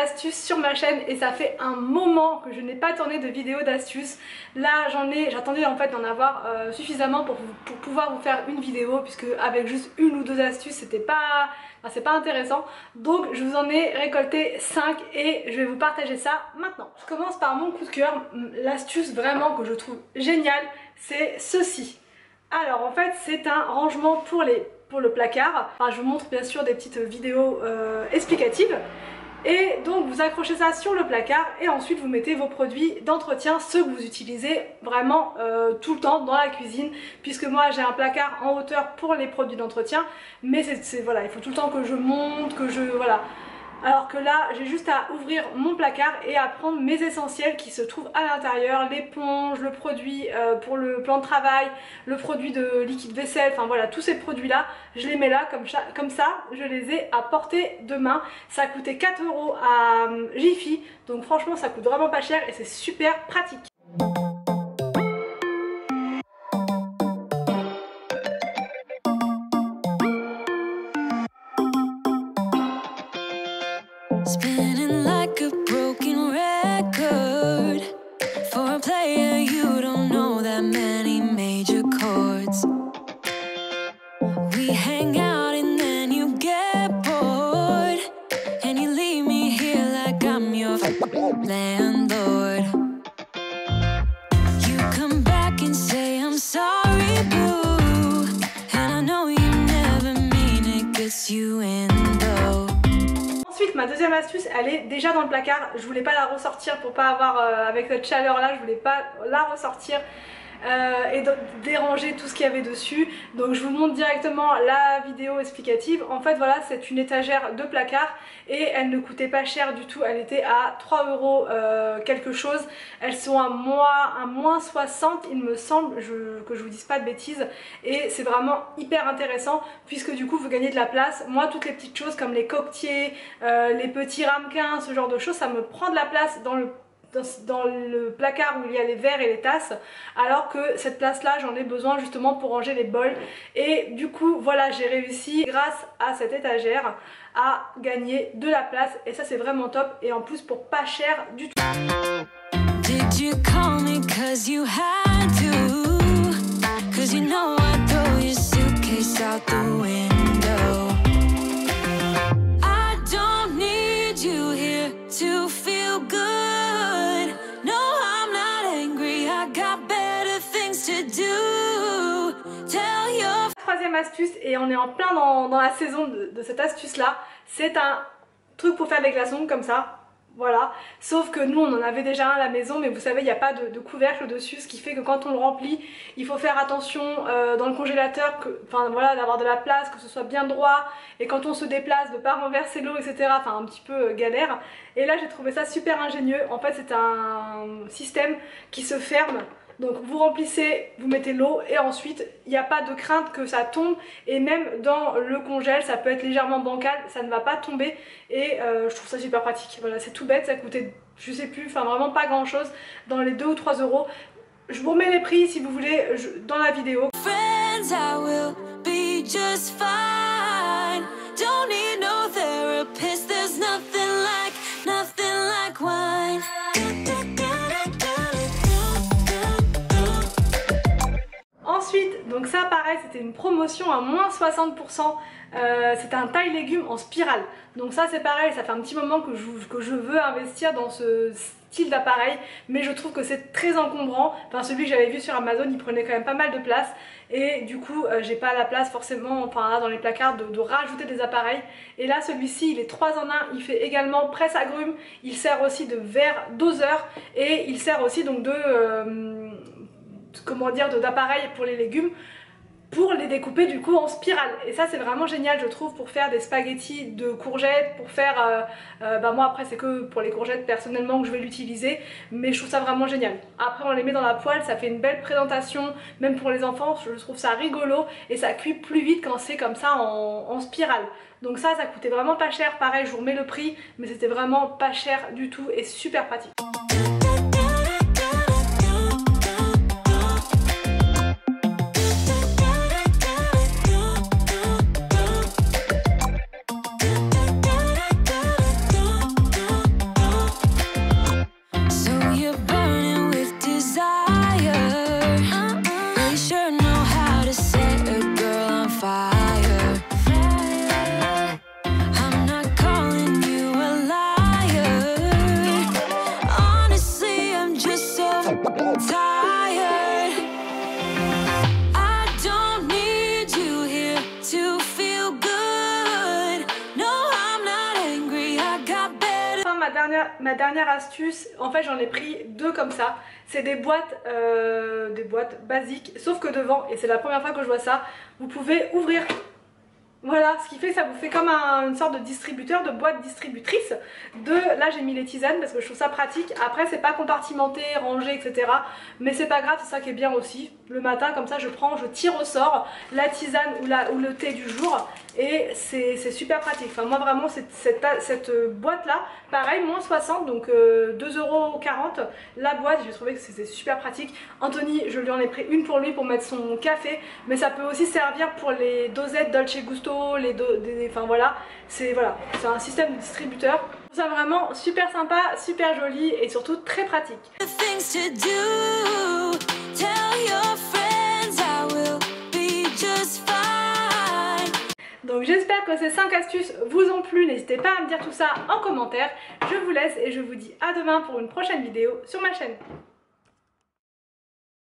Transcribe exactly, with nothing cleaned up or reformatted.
d'astuces sur ma chaîne et ça fait un moment que je n'ai pas tourné de vidéo d'astuces. Là j'en ai, j'attendais en fait d'en avoir euh, suffisamment pour, pour pouvoir vous faire une vidéo, puisque avec juste une ou deux astuces c'était pas, enfin, c'est pas intéressant. Donc je vous en ai récolté cinq et je vais vous partager ça maintenant. Je commence par mon coup de cœur, l'astuce vraiment que je trouve géniale, c'est ceci. Alors en fait c'est un rangement pour les pour le placard. Enfin, je vous montre bien sûr des petites vidéos euh, explicatives. Et donc vous accrochez ça sur le placard et ensuite vous mettez vos produits d'entretien, ceux que vous utilisez vraiment euh, tout le temps dans la cuisine, puisque moi j'ai un placard en hauteur pour les produits d'entretien, mais c'est voilà, il faut tout le temps que je monte, que je voilà. Alors que là j'ai juste à ouvrir mon placard et à prendre mes essentiels qui se trouvent à l'intérieur, l'éponge, le produit euh, pour le plan de travail, le produit de liquide vaisselle, enfin voilà, tous ces produits là je les mets là comme ça, comme ça je les ai à portée de main. Ça a coûté quatre euros à euh, Jiffy, donc franchement ça coûte vraiment pas cher et c'est super pratique. Spinning like a broken record. For a player, you don't know that many major chords. We hang out and then you get bored, and you leave me here like I'm your landlord. You come back and say I'm sorry, boo, and I know you never mean it, gets you in though. Ensuite, ma deuxième astuce, elle est déjà dans le placard. Je voulais pas la ressortir pour pas avoir, euh, avec cette chaleur là, je voulais pas la ressortir euh, et déranger tout ce qu'il y avait dessus. Donc je vous montre directement la vidéo explicative. En fait voilà, c'est une étagère de placard et elle ne coûtait pas cher du tout. Elle était à trois euros euh, quelque chose. Elles sont à moins, à moins soixante il me semble, je, que je vous dise pas de bêtises. Et c'est vraiment hyper intéressant puisque du coup vous gagnez de la place. Moi toutes les petites choses comme les coquetiers, euh, les petits ramequins, ce genre de choses, ça me prend de la place dans le dans le placard où il y a les verres et les tasses, alors que cette place là j'en ai besoin justement pour ranger les bols. Et du coup voilà, j'ai réussi grâce à cette étagère à gagner de la place et ça c'est vraiment top, et en plus pour pas cher du tout. Did you call me 'cause you had to? 'Cause you know I throw your suitcase out the window. I don't need you here to feel good. Troisième astuce, et on est en plein dans, dans la saison de, de cette astuce là, c'est un truc pour faire des glaçons comme ça, voilà. Sauf que nous on en avait déjà un à la maison, mais vous savez il n'y a pas de, de couvercle dessus, ce qui fait que quand on le remplit il faut faire attention euh, dans le congélateur, que, enfin voilà, d'avoir de la place, que ce soit bien droit, et quand on se déplace de pas renverser l'eau, etc. Enfin un petit peu euh, galère. Et là j'ai trouvé ça super ingénieux. En fait c'est un système qui se ferme. Donc vous remplissez, vous mettez l'eau et ensuite il n'y a pas de crainte que ça tombe, et même dans le congèle ça peut être légèrement bancal, ça ne va pas tomber, et euh, je trouve ça super pratique. Voilà, c'est tout bête, ça coûtait je sais plus, enfin vraiment pas grand chose, dans les deux ou trois euros. Je vous remets les prix si vous voulez je, dans la vidéo. Friends, I will be just fine. Don't need no therapist, there's nothing like, nothing like wine. Ensuite, donc ça pareil, c'était une promotion à moins soixante pour cent, euh, c'était un taille légumes en spirale. Donc ça c'est pareil, ça fait un petit moment que je, que je veux investir dans ce style d'appareil, mais je trouve que c'est très encombrant. Enfin celui que j'avais vu sur Amazon il prenait quand même pas mal de place, et du coup euh, j'ai pas la place forcément, enfin là dans les placards, de, de rajouter des appareils. Et là celui-ci il est trois en un, il fait également presse agrumes, il sert aussi de verre doseur, et il sert aussi donc de... Euh, comment dire, d'appareil pour les légumes, pour les découper du coup en spirale. Et ça c'est vraiment génial je trouve pour faire des spaghettis de courgettes, pour faire euh, euh, bah moi après c'est que pour les courgettes personnellement que je vais l'utiliser, mais je trouve ça vraiment génial. Après on les met dans la poêle, ça fait une belle présentation même pour les enfants, je trouve ça rigolo, et ça cuit plus vite quand c'est comme ça en, en spirale. Donc ça ça coûtait vraiment pas cher, pareil je vous remets le prix, mais c'était vraiment pas cher du tout et super pratique. ma dernière astuce, en fait j'en ai pris deux comme ça. C'est des boîtes, euh, des boîtes basiques, sauf que devant, et c'est la première fois que je vois ça, vous pouvez ouvrir. Voilà, ce qui fait que ça vous fait comme un, une sorte de distributeur, de boîte distributrice. De, là j'ai mis les tisanes parce que je trouve ça pratique. Après c'est pas compartimenté, rangé, et cetera. Mais c'est pas grave, c'est ça qui est bien aussi. Le matin comme ça je prends, je tire au sort la tisane ou, la, ou le thé du jour. Et c'est super pratique. Enfin moi vraiment cette, cette, cette boîte là, pareil, moins soixante, donc euh, deux euros quarante la boîte. J'ai trouvé que c'était super pratique. Anthony, je lui en ai pris une pour lui pour mettre son café. Mais ça peut aussi servir pour les dosettes Dolce Gusto, les do, des, enfin voilà, c'est voilà, c'est un système de distributeur. Je trouve ça vraiment super sympa, super joli et surtout très pratique. Donc j'espère que ces cinq astuces vous ont plu, n'hésitez pas à me dire tout ça en commentaire. Je vous laisse et je vous dis à demain pour une prochaine vidéo sur ma chaîne.